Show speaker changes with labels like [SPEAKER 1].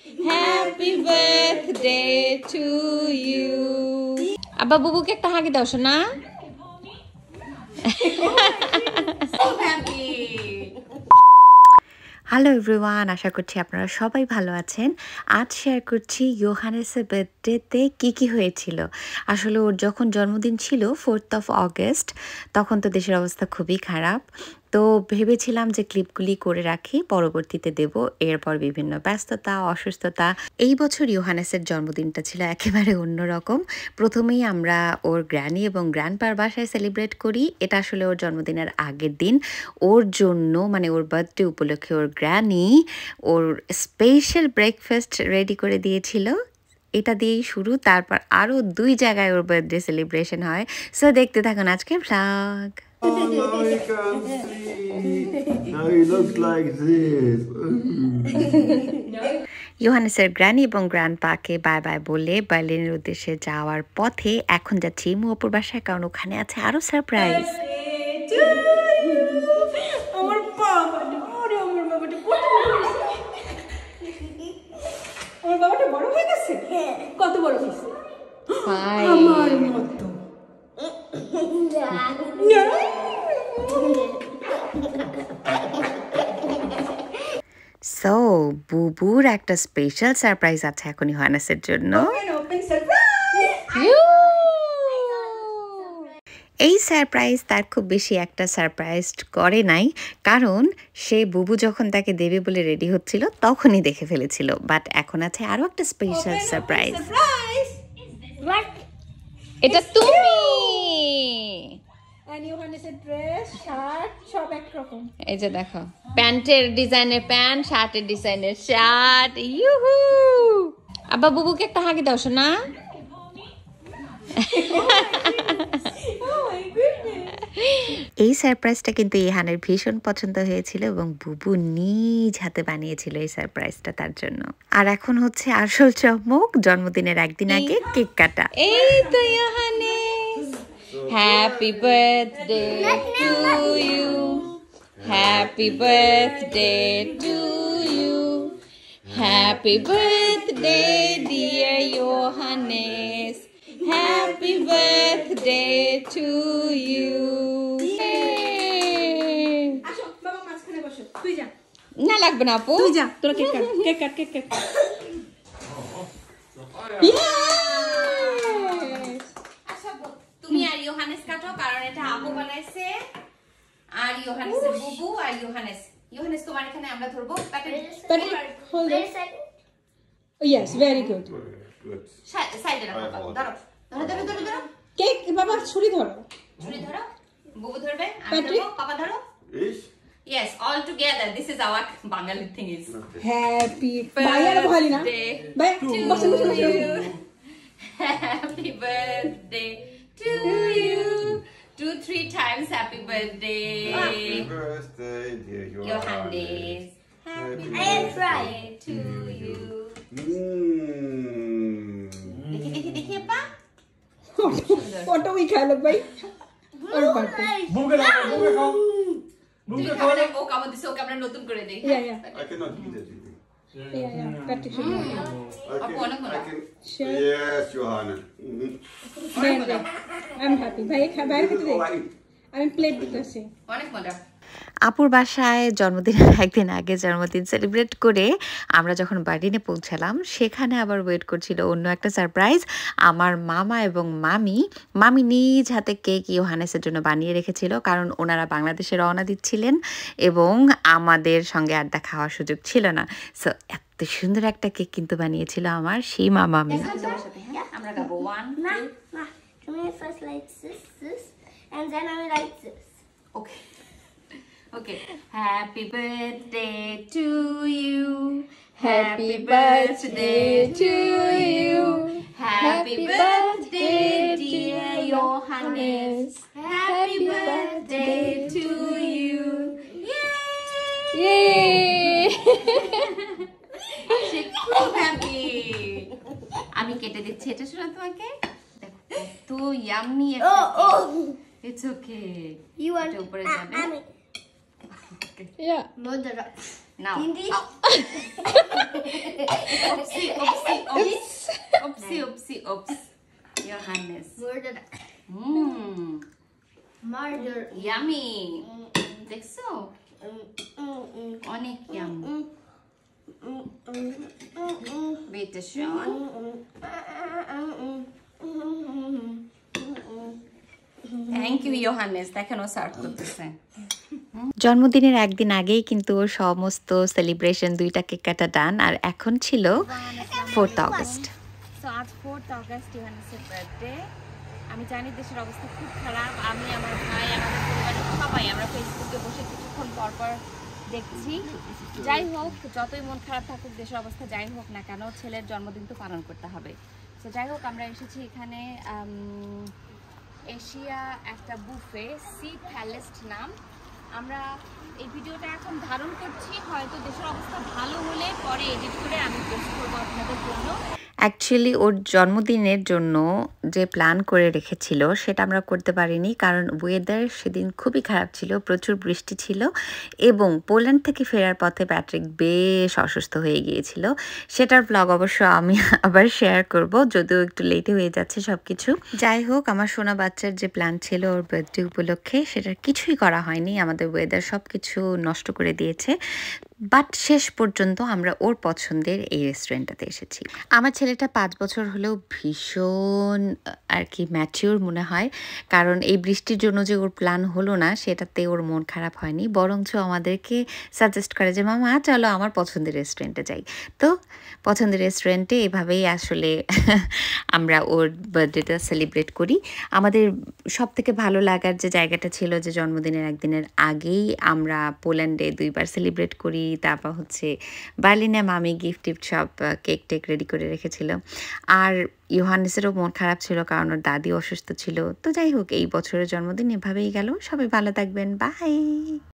[SPEAKER 1] Happy birthday to you. আব্বা বুবুকে একটা হাগি দাও শোনা। So happy.
[SPEAKER 2] হ্যালো এভরিওয়ান, আশা করছি আপনারা সবাই ভালো আছেন। আজ শেয়ার করছি ইয়োহানেসের বার্থডেতে কী হয়েছিল। আসলে ওর যখন জন্মদিন ছিল 4th of August, তখন তো দেশের অবস্থা খুবই খারাপ। তো ভেবেছিলাম যে ক্লিপগুলি করে রাখি, পরবর্তীতে দেব। এরপর বিভিন্ন ব্যস্ততা, অসুস্থতা। এই বছর ইয়োহানেসের জন্মদিনটা ছিল একেবারে অন্যরকম। প্রথমেই আমরা ওর গ্র্যানি এবং গ্র্যান্ডপার বাসায় সেলিব্রেট করি। এটা আসলে ওর জন্মদিনের আগের দিন। ওর জন্য মানে ওর বার্থডে উপলক্ষে ওর গ্র্যানি ওর স্পেশাল ব্রেকফাস্ট রেডি করে দিয়েছিল। এটা দিয়েই শুরু, তারপর আরও 2 জায়গায় ওর বার্থডে সেলিব্রেশন হয়। সো দেখতে থাকুন আজকের vlog.
[SPEAKER 3] Oh, now you can see. Now he looks like this.
[SPEAKER 2] ইয়োহানেসের গ্র্যানি এবং গ্র্যান্ডপাকে বাই বাই বলে বার্লিনের উদ্দেশ্যে যাওয়ার পথে এখন যাচ্ছি ইমু অপুর বাসায়, কারণ ওখানে আছে আরো সারপ্রাইজ।
[SPEAKER 1] আমার বাবাটা বড় হয়ে গেছে। কত বড় হয়েছে? আমার মতো।
[SPEAKER 2] সো বুবুর একটা স্পেশাল সারপ্রাইজ আছে এখন ইয়োহানেসের জন্য। এই সারপ্রাইজ তার খুব বেশি একটা সারপ্রাইজ করে নাই, কারণ সে বুবু যখন তাকে দেবে বলে রেডি হচ্ছিল তখনই দেখে ফেলেছিল। বাট এখন আছে আরো একটা স্পেশাল সারপ্রাইজ।
[SPEAKER 1] এটা তুমি। এই যে দেখো, প্যান্টের ডিজাইনের প্যান্ট, শার্টের ডিজাইনের শার্ট। ইউহু! আব্বা বুবুকে একটা হাগি দাও শোনা।
[SPEAKER 2] এই সারপ্রাইজটা কিন্তু ইহানের ভীষণ পছন্দ হয়েছিল এবং বুবু নিজ হাতে বানিয়েছিল এই সারপ্রাইজটা তার জন্য। আর এখন হচ্ছে আসল চমক, জন্মদিনের একদিন আগে কেক কাটা।
[SPEAKER 1] এই তো Yohannes, happy birthday to you, happy birthday to you, happy birthday dear Yohannes, happy birthday to you. না লাগবে না আপু, তুই যা, তোরা কেক কাট, কেক কাট, কেক কাট। তুমি আর ইয়োহানেস কাটো, কারণ এটা আপু বানাইছে। আর ইয়োহানেসের বুবু আর ইয়োহানেস। ইয়োহানেস তোমার এখানে আমরা ধরবো। Hold it. Yes, very good. সাইডে রাখো, ধরো ধরো ধরো ধরো ধরো। কেক বাবা, ছুরি ধরো, ছুরি ধরো। বুবু ধরবে, আমি ধরবো, পাপা ধরো। Yes, all together. This is our Bengali thing is. Happy birthday to you. Happy birthday to you. 2-3 times happy birthday.
[SPEAKER 3] Happy birthday, dear
[SPEAKER 1] Yohannes. Happy birthday to you. देखिए पा। फोटो भी खा लो भाई। और बर्थडे।
[SPEAKER 3] Buga खाओ.
[SPEAKER 1] ও কামড় দিছে, ওকে আমরা নতুন করে দেই।
[SPEAKER 3] I cannot eat it. Yes, Johanna.
[SPEAKER 1] I'm happy. বাইরে খেতে দে। আমি প্লেট দিতেছি। অনেক মজা।
[SPEAKER 2] আপুর বাসায় জন্মদিনের একদিন আগে জন্মদিন সেলিব্রেট করে আমরা যখন বার্লিনে পৌঁছালাম, সেখানে আবার ওয়েট করছিল অন্য একটা সারপ্রাইজ। আমার মামা এবং মামি নিজ হাতে কেক ইয়োহানেসের জন্য বানিয়ে রেখেছিল, কারণ ওনারা বাংলাদেশে রওনা দিচ্ছিলেন এবং আমাদের সঙ্গে আড্ডা খাওয়ার সুযোগ ছিল না। সো এত সুন্দর একটা কেক কিন্তু বানিয়েছিল আমার সেই মামি।
[SPEAKER 1] আমরা গাবো 1
[SPEAKER 4] Can we first light this, and then I will light this.
[SPEAKER 1] Okay. Okay. Happy birthday to you. Happy birthday to you. Happy birthday, dear Yohannes. Happy birthday to you. Yay! Yay! She's so happy. আমি কেটে দিচ্ছি এটা, শোনা তোমাকে। তো yummy একটা। It's okay.
[SPEAKER 4] You want
[SPEAKER 1] উপরে যাবে।
[SPEAKER 4] Yeah. Mother.
[SPEAKER 1] Now.
[SPEAKER 4] Hindi.
[SPEAKER 1] Oops. Johannes.
[SPEAKER 4] Murder. Murder.
[SPEAKER 1] Yummy. দেখছো অনেক yum Bitte schön. Thank you, Johannes. দেখেন ও সার্ভ করতেছে।
[SPEAKER 2] জন্মদিনের একদিন আগেই কিন্তু ওর সমস্ত সেলিব্রেশন 2টা কেক কাটা ডান আর এখন ছিল 4th অগস্ট।
[SPEAKER 1] সো আজ 4th অগস্ট ইউহানেসের বার্থডে। আমি জানি দেশের অবস্থা খুব খারাপ। আমি আমার ভাই আমাদের পরিবারের সবাই আমরা ফেসবুকে বসে কিছুক্ষণ পর পর দেখছি। যাই হোক যতই মন খারাপ থাকুক দেশের অবস্থা যাই হোক না কেন ছেলের জন্মদিন তো পালন করতে হবে। তো যাই হোক আমরা এসেছি এখানে এশিয়া একটা বুফে সি প্যালেস নাম। আমরা এই ভিডিওটা এখন ধারণ করছি, হয়তো দেশের অবস্থা ভালো হলে পরে এডিট করে আমি পোস্ট করবো আপনাদের জন্য।
[SPEAKER 2] অ্যাকচুয়ালি ওর জন্মদিনের জন্য যে প্ল্যান করে রেখেছিল সেটা আমরা করতে পারিনি, কারণ ওয়েদার সেদিন খুবই খারাপ ছিল, প্রচুর বৃষ্টি ছিল এবং পোল্যান্ড থেকে ফেরার পথে প্যাট্রিক বেশ অসুস্থ হয়ে গিয়েছিল। সেটার ব্লগ অবশ্য আমি আবার শেয়ার করব, যদিও একটু লেটে হয়ে যাচ্ছে সব কিছু। যাই হোক আমার সোনা বাচ্চার যে প্ল্যান ছিল ওর বার্থডে উপলক্ষে সেটার কিছুই করা হয়নি, আমাদের ওয়েদার সব কিছু নষ্ট করে দিয়েছে। বাট শেষ পর্যন্ত আমরা ওর পছন্দের এই রেস্টুরেন্টটাতে এসেছি। আমার ছেলেটা 5 বছর হলেও ভীষণ আর কি ম্যাচিওর মনে হয়, কারণ এই বৃষ্টির জন্য যে ওর প্ল্যান হলো না সেটাতে ওর মন খারাপ হয়নি, বরঞ্চ আমাদেরকে সাজেস্ট করে যে মামা চলো আমার পছন্দের রেস্টুরেন্টে যাই। তো পছন্দের রেস্টুরেন্টে এভাবেই আসলে আমরা ওর বার্থডেটা সেলিব্রেট করি। আমাদের সব থেকে ভালো লাগার যে জায়গাটা ছিল যে জন্মদিনের একদিনের আগেই আমরা পোল্যান্ডে 2বার সেলিব্রেট করি, তারপর হচ্ছে বার্লিনে মামি গিফট টিফট সব কেক টেক রেডি করে রেখেছিল। আর ইউহানেসেরও মন খারাপ ছিল কারণ ওর দাদি অসুস্থ ছিল। তো যাই হোক এই বছরের জন্মদিন এভাবেই গেল। সবাই ভালো থাকবেন, বাই।